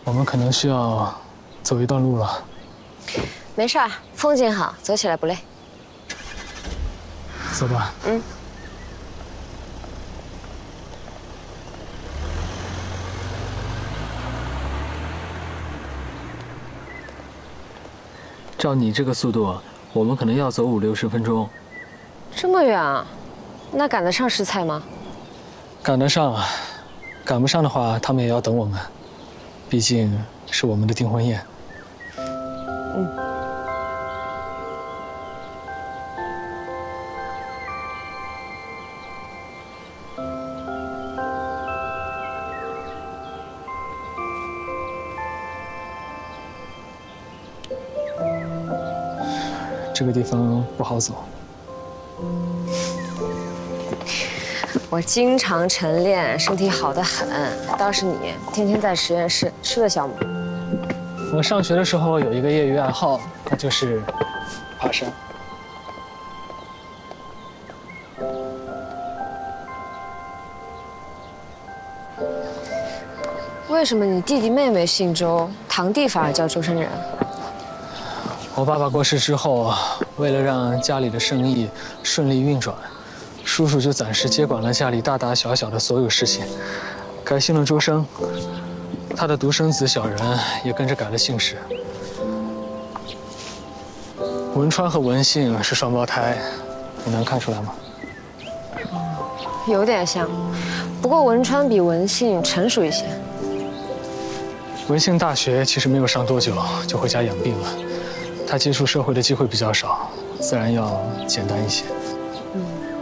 我们可能需要走一段路了。 没事儿，风景好，走起来不累。 走吧。 嗯。 照你这个速度，我们可能要走50、60分钟。 这么远啊？那赶得上食材吗？ 赶得上啊，赶不上的话，他们也要等我们。毕竟是我们的订婚宴。 嗯。 这个地方不好走。 我经常晨练，身体好得很。倒是你，天天在实验室，吃得消吗？ 我上学的时候有一个业余爱好，那就是爬山。 为什么你弟弟妹妹姓周，堂弟反而叫周生人？ 我爸爸过世之后，为了让家里的生意顺利运转，叔叔就暂时接管了家里大大小小的所有事情，改姓了周生。他的独生子小人也跟着改了姓氏。文川和文信是双胞胎，你能看出来吗？ 有点像，不过文川比文信成熟一些。 文信大学其实没有上多久就回家养病了。他接触社会的机会比较少，自然要简单一些。 嗯。